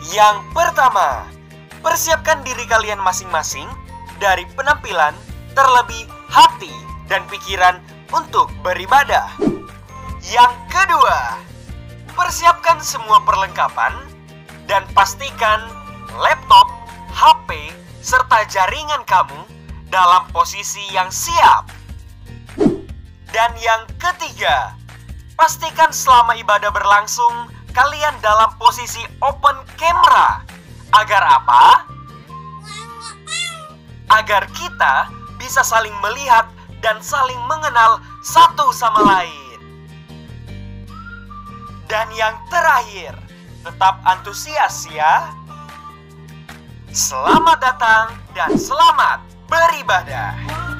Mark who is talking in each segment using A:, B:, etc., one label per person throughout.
A: Yang pertama, persiapkan diri kalian masing-masing dari penampilan, terlebih hati dan pikiran untuk beribadah. Yang kedua, persiapkan semua perlengkapan dan pastikan laptop, HP, serta jaringan kamu dalam posisi yang siap. Dan yang ketiga, pastikan selama ibadah berlangsung kalian dalam posisi open camera. Agar apa? Agar kita bisa saling melihat dan saling mengenal satu sama lain. Dan yang terakhir, tetap antusias ya. Selamat datang dan selamat beribadah.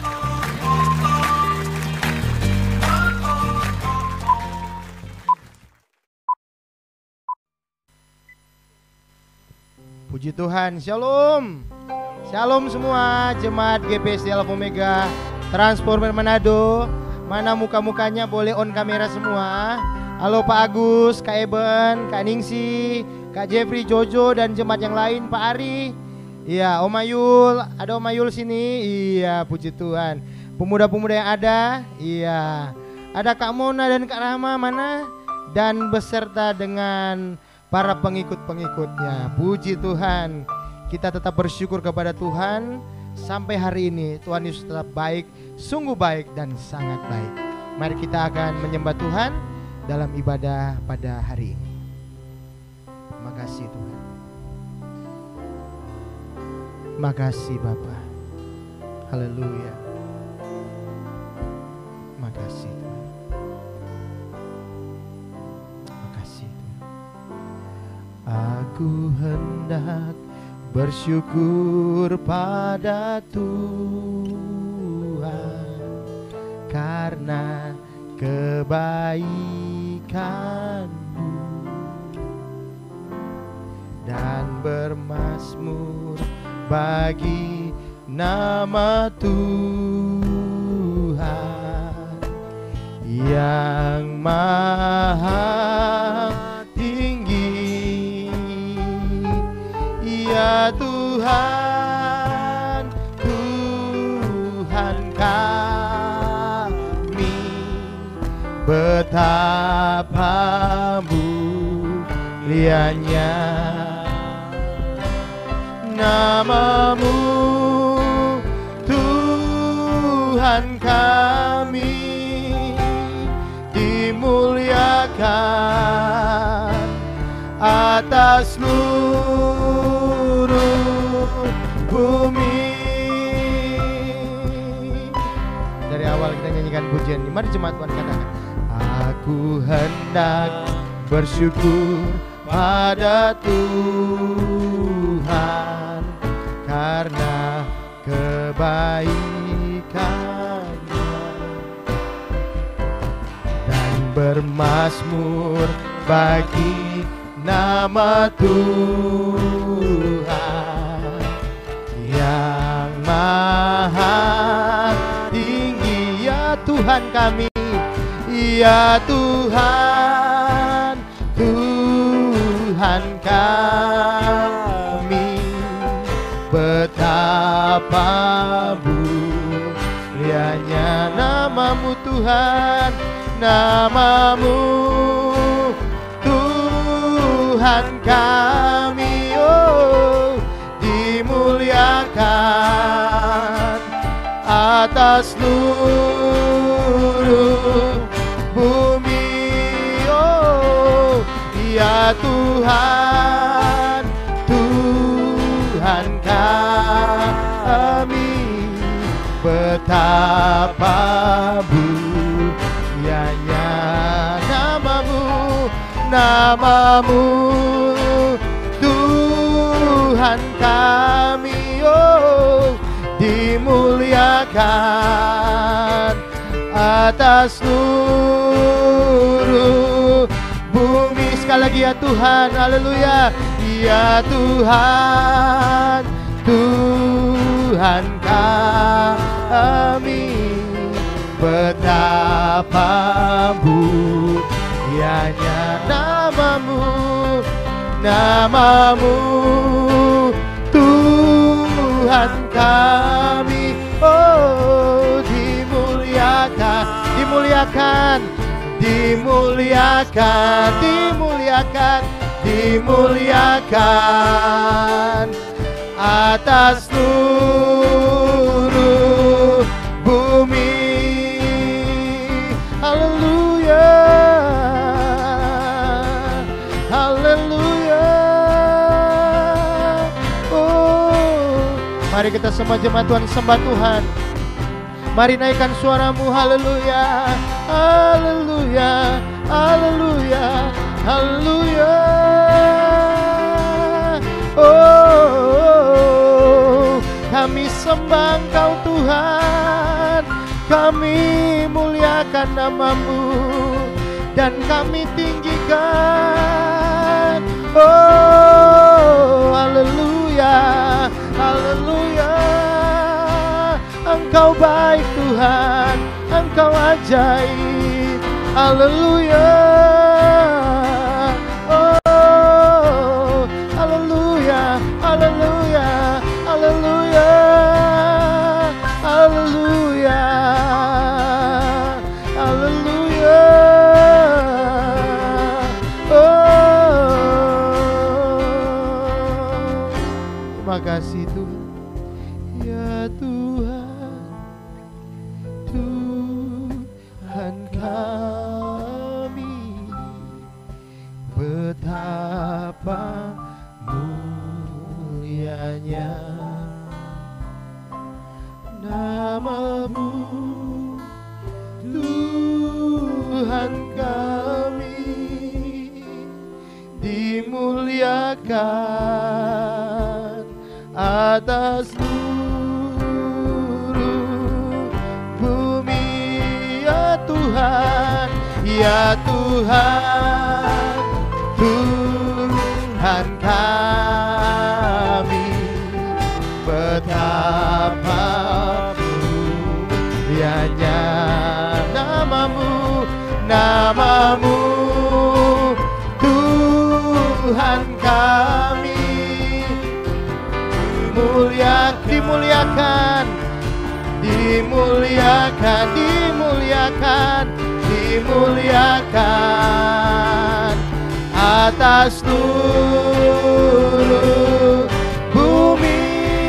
B: Puji Tuhan, Shalom. Shalom semua jemaat GPSD Alpha Omega Transformer Manado. Mana muka-mukanya boleh on kamera semua. Halo Pak Agus, Kak Eben, Kak Ningsi, Kak Jeffrey, Jojo dan jemaat yang lain, Pak Ari. Iya, Om Ayul, ada Om Ayul sini. Iya, puji Tuhan. Pemuda-pemuda yang ada, iya. Ada Kak Mona dan Kak Rahma mana? Dan beserta dengan para pengikut-pengikutnya. Puji Tuhan. Kita tetap bersyukur kepada Tuhan. Sampai hari ini Tuhan Yesus tetap baik, sungguh baik dan sangat baik. Mari kita akan menyembah Tuhan dalam ibadah pada hari ini. Terima kasih Tuhan. Terima kasih Bapa. Haleluya. Terima kasih Tuhan. Terima kasih Tuhan. Aku hendak bersyukur pada Tuhan karena kebaikan-Mu dan bermazmur bagi nama Tuhan yang maha tinggi. Ya Tuhan, Tuhan kami, betapa mulianya nama-Mu, Tuhan kami, dimuliakan atas seluruh bumi. Dari awal kita nyanyikan pujian ini. Mari jemaat Tuhan katakan, aku hendak bersyukur pada Tuhan karena kebaikan-Nya dan bermazmur bagi nama Tuhan yang maha tinggi. Ya Tuhan kami, ya Tuhan, Tuhan kami, betapa mulianya nama-Mu Tuhan, nama-Mu Tuhan kami, oh, dimuliakan atas seluruh bumi. Oh, ya Tuhan, Tuhan kami, betapa mulianya nama-Mu, nama-Mu Tuhan kami, oh, dimuliakan atas seluruh bumi. Sekali lagi ya Tuhan, haleluya. Ya Tuhan, Tuhan kami, betapa mulianya nama-Mu, namamu Tuhan kami. Oh, dimuliakan, dimuliakan, dimuliakan, dimuliakan, dimuliakan atas seluruh bumi. Haleluya, haleluya. Oh, mari kita semua jemaat Tuhan sembah Tuhan. Mari naikkan suaramu, haleluya, haleluya, haleluya, haleluya. Oh, kami sembah Engkau Tuhan, kami muliakan namamu dan kami tinggikan. Oh, haleluya, haleluya. Engkau baik Tuhan, Engkau ajaib, haleluya. Oh, haleluya, haleluya, haleluya, haleluya, haleluya. Oh, terima kasih Tuhan. Ya Tuhan, Tuhan kami, betapa mulianya namamu Tuhan kami, dimuliakan atas Tuhan, ya Tuhan, Tuhan kami, betapa mulianya namamu, namamu Tuhan kami, dimuliakan, dimuliakan, dimuliakan, dimuliakan atas seluruh bumi.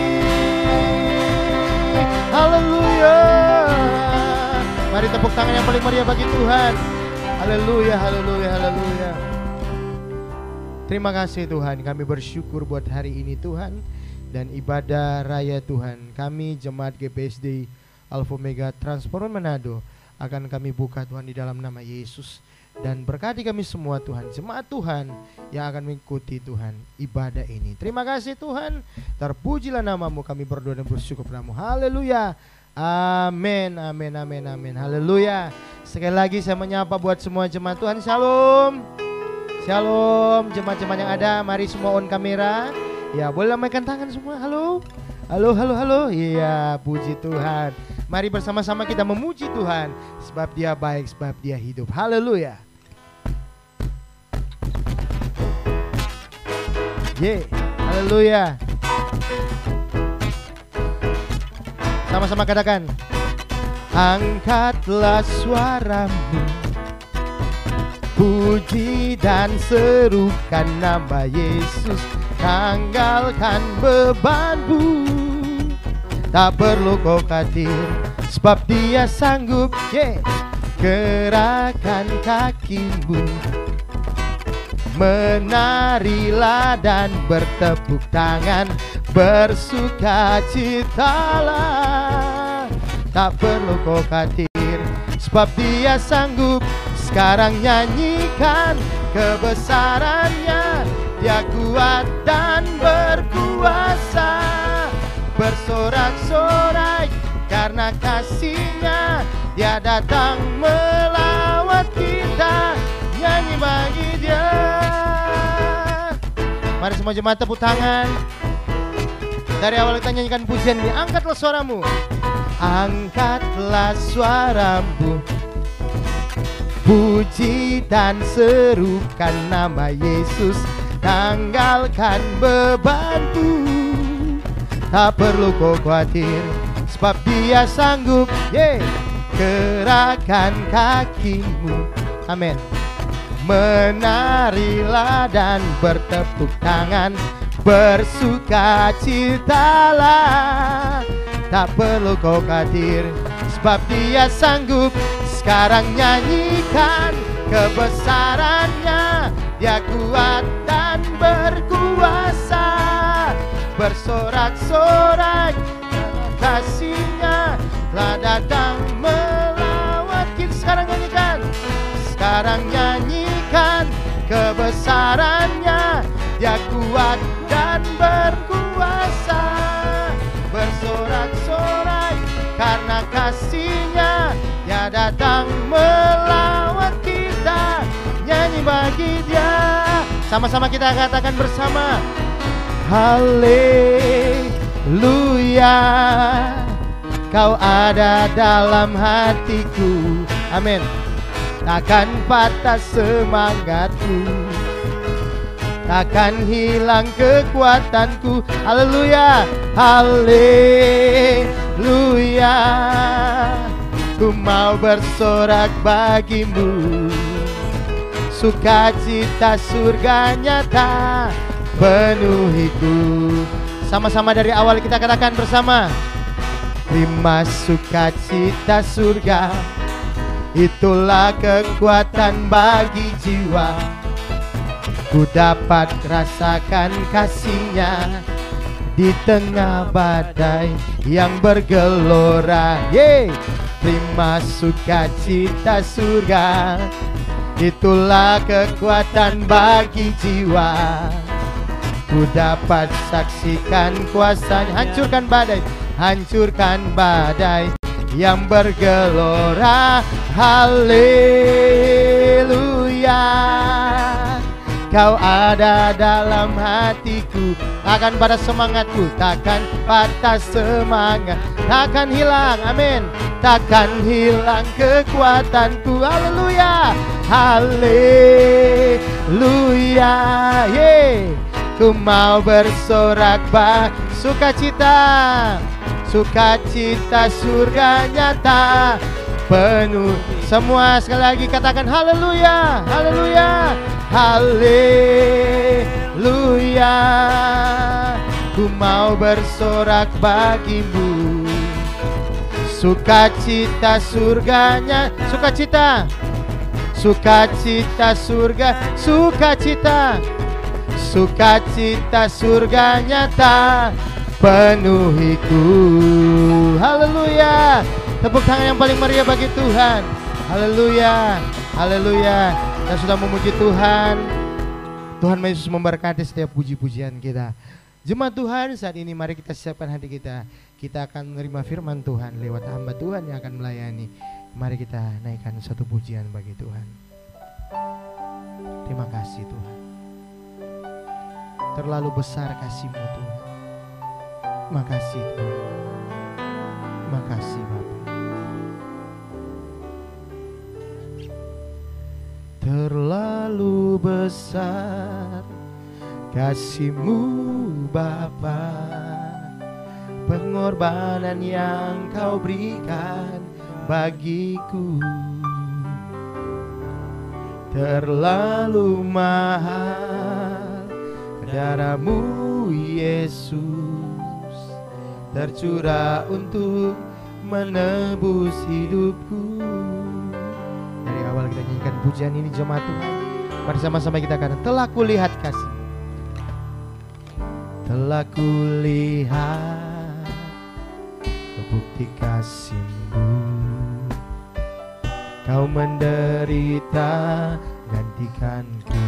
B: Haleluya. Mari tepuk tangan yang paling meriah bagi Tuhan. Haleluya, haleluya, haleluya. Terima kasih Tuhan, kami bersyukur buat hari ini Tuhan, dan ibadah raya Tuhan. Kami jemaat GPSD Alpha Omega Transformer Manado akan kami buka Tuhan di dalam nama Yesus. Dan berkati kami semua Tuhan, jemaat Tuhan yang akan mengikuti Tuhan ibadah ini. Terima kasih Tuhan, terpujilah namamu, kami berdoa dan bersyukur padamu. Haleluya, amin, amin, amin, amin, haleluya. Sekali lagi saya menyapa buat semua jemaat Tuhan, shalom. Shalom, jemaat-jemaat yang ada, mari semua on kamera. Ya, boleh lambaikan tangan semua, halo. Halo, halo, halo. Iya, puji Tuhan. Mari bersama-sama kita memuji Tuhan, sebab Dia baik, sebab Dia hidup. Haleluya. Haleluya. Sama-sama katakan, angkatlah suaramu, puji dan serukan nama Yesus, tanggalkan bebanmu. Tak perlu kau khawatir, sebab Dia sanggup. Gerakan kakimu, menarilah dan bertepuk tangan, bersukacitalah. Tak perlu kau khawatir, sebab Dia sanggup. Sekarang nyanyikan kebesarannya, Dia kuat dan berkuasa. Bersorak-sorai karena kasih-Nya, Dia datang melawat kita. Nyanyi bagi Dia. Mari semua jemaat tepuk tangan. Dari awal kita nyanyikan pujian ini. Angkatlah suaramu, angkatlah suaramu, puji dan serukan nama Yesus, tanggalkan bebanku. Tak perlu kau khawatir, sebab Dia sanggup. Gerakan kakimu, amin. Menarilah dan bertepuk tangan, bersukacitalah. Tak perlu kau khawatir, sebab Dia sanggup. Sekarang nyanyikan kebesarannya, Dia kuat dan berkuasa. Bersorak-sorak kasih-Nya telah datang melawat kita. Sekarang nyanyikan, sekarang nyanyikan kebesarannya, Dia kuat dan berkuasa. Bersorak-sorak karena kasih-Nya, Dia datang melawat kita. Nyanyi bagi Dia, sama-sama kita katakan bersama. Haleluya, Kau ada dalam hatiku, amin. Takkan patah semangatku, takkan hilang kekuatanku. Haleluya, haleluya, ku mau bersorak bagimu. Sukacita surga nyata penuhiku. Sama-sama dari awal kita katakan bersama. Terima sukacita surga, itulah kekuatan bagi jiwa. Ku dapat rasakan kasih-Nya di tengah badai yang bergelora. Terima sukacita surga, itulah kekuatan bagi jiwa. Ku dapat saksikan kuasa-Nya. Hancurkan badai, hancurkan badai yang bergelora. Haleluya, Kau ada dalam hatiku. Takkan pada semangatku, takkan patah semangat, takkan hilang, amin. Takkan hilang kekuatanku. Haleluya, haleluya. Ku mau bersorak sukacita, sukacita surga nyata penuh. Semua sekali lagi katakan haleluya, haleluya, haleluya. Ku mau bersorak bagimu. Sukacita surganya, sukacita, sukacita surga, sukacita, sukacita surga nyata penuhiku. Haleluya. Tepuk tangan yang paling meriah bagi Tuhan. Haleluya, haleluya. Kita sudah memuji Tuhan. Tuhan Yesus memberkati setiap puji-pujian kita. Jemaat Tuhan, saat ini mari kita siapkan hati kita. Kita akan menerima firman Tuhan lewat hamba Tuhan yang akan melayani. Mari kita naikkan satu pujian bagi Tuhan. Terima kasih Tuhan. Terlalu besar kasih-Mu Tuhan. Makasih Tuhan. Makasih Bapa. Terlalu besar kasih-Mu Bapa, pengorbanan yang Kau berikan bagiku terlalu mahal. Darah-Mu Yesus tercurah untuk menebus hidupku. Dari awal kita nyanyikan pujian ini jemaat Tuhan. Mari sama-sama kita katakan, telah kulihat kasih, telah kulihat bukti kasih-Mu. Kau menderita gantikanku.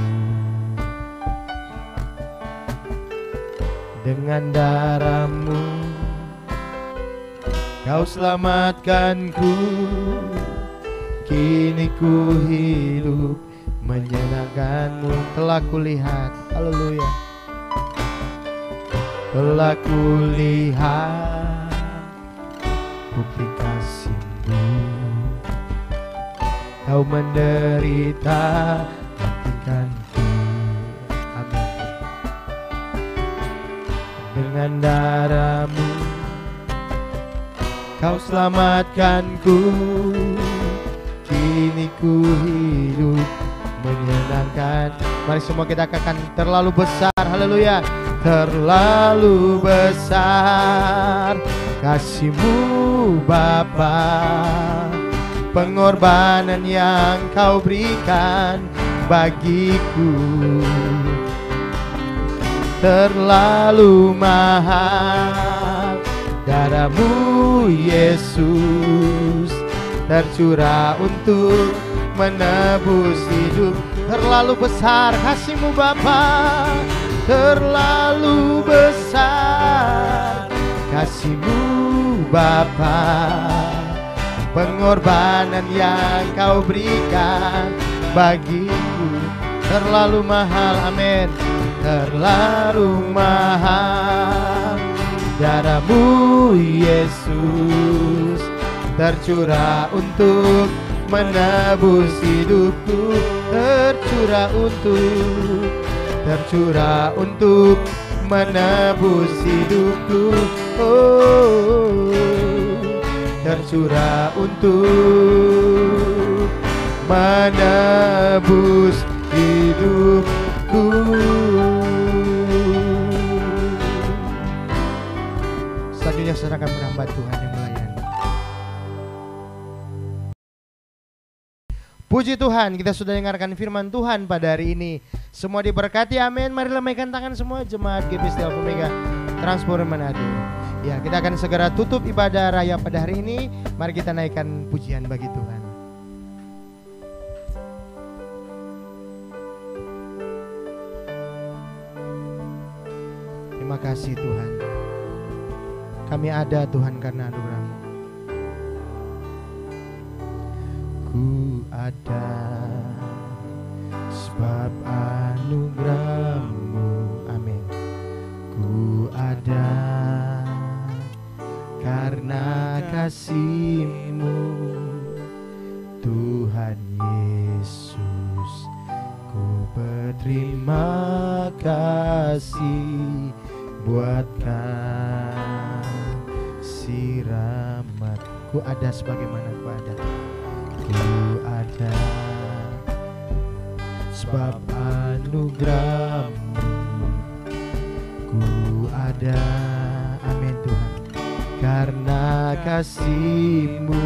B: Dengan darah-Mu Kau selamatkanku. Kini ku hidup menyenangkan-Mu. Telah kulihat, haleluya, telah kulihat bukti kasih-Mu. Kau menderita gantikanku. Amin. dengan darah-Mu Kau selamatkanku, kini ku hidup menyenangkan. Mari semua kita katakan terlalu besar, haleluya. Terlalu besar kasih-Mu Bapa, pengorbanan yang Kau berikan bagiku terlalu mahal. Darah-Mu Yesus tercurah untuk menebus hidup. Terlalu besar kasih-Mu Bapa, terlalu besar kasih-Mu Bapa, pengorbanan yang Kau berikan bagiku terlalu mahal, amin. Terlalu mahal. Darah-Mu Yesus tercurah untuk menebus hidupku, tercurah untuk menebus hidupku, oh, tercurah untuk menebus hidupku. Selanjutnya serahkan menambah Tuhan yang melayani. Puji Tuhan, kita sudah dengarkan firman Tuhan pada hari ini. Semua diberkati, amin. Mari lambaikan tangan semua jemaat GBSD Alpha Omega Transform Manado. Ya, kita akan segera tutup ibadah raya pada hari ini. Mari kita naikkan pujian bagi Tuhan. Terima kasih Tuhan. Kami ada Tuhan karena anugerah-Mu. Ku ada sebab anugerah-Mu, amin. Ku ada karena kasih-Mu, Tuhan Yesus. Ku berterima kasih buat kasih rahmat. Ku ada sebagaimana ku ada. Ku ada sebab anugerah-Mu. Ku ada, amin Tuhan, karena kasih-Mu,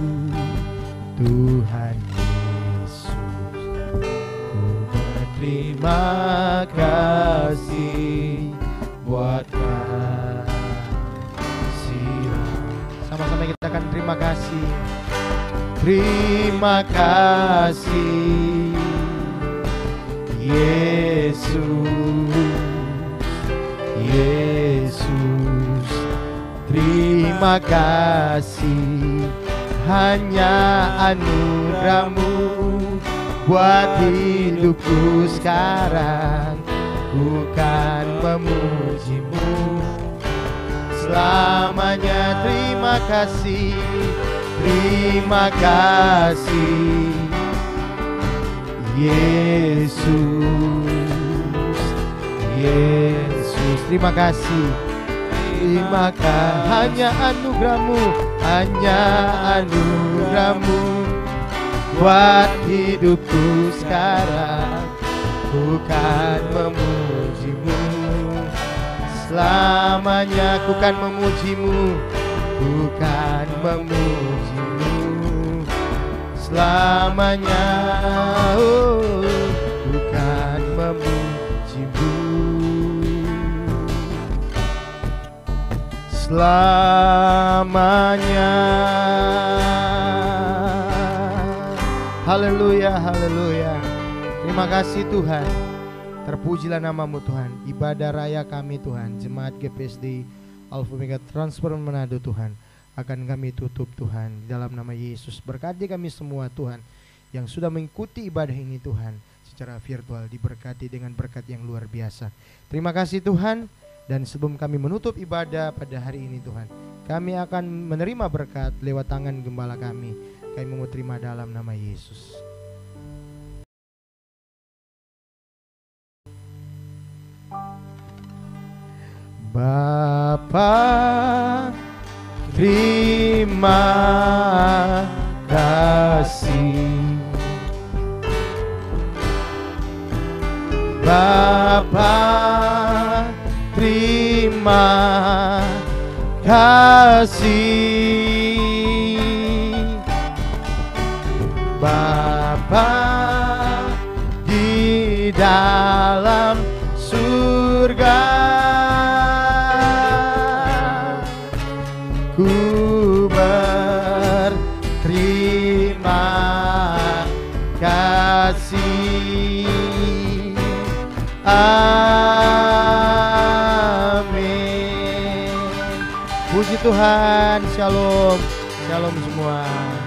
B: Tuhan Yesus. Ku berterima kasih buat kasih. Sama-sama kita akan terima kasih. Terima kasih Yesus, Yesus. Terima kasih, hanya anugerah-Mu buat hidupku sekarang. Ku kan memuji-Mu selamanya. Terima kasih, terima kasih Yesus, Yesus. Terima kasih, terima kasih. Hanya anugerah-Mu, hanya anugerah-Mu buat hidupku sekarang. Ku kan memuji-Mu selamanya. Ku kan memuji-Mu, ku kan memuji-Mu selamanya. Oh, ku kan memuji-Mu selamanya. Haleluya, haleluya. Terima kasih Tuhan. Terpujilah nama-Mu Tuhan. Ibadah raya kami Tuhan, jemaat GPSD Alpha Omega Transform Manado Tuhan, akan kami tutup Tuhan. Dalam nama Yesus, berkati kami semua Tuhan yang sudah mengikuti ibadah ini Tuhan secara virtual, diberkati dengan berkat yang luar biasa. Terima kasih Tuhan. Dan sebelum kami menutup ibadah pada hari ini Tuhan, kami akan menerima berkat lewat tangan gembala kami. Kami mau terima dalam nama Yesus. Bapa, terima kasih. Bapa, terima kasih. Bapa di dalam surga, ku berterima kasih. Amin. Puji Tuhan. Shalom. Shalom semua.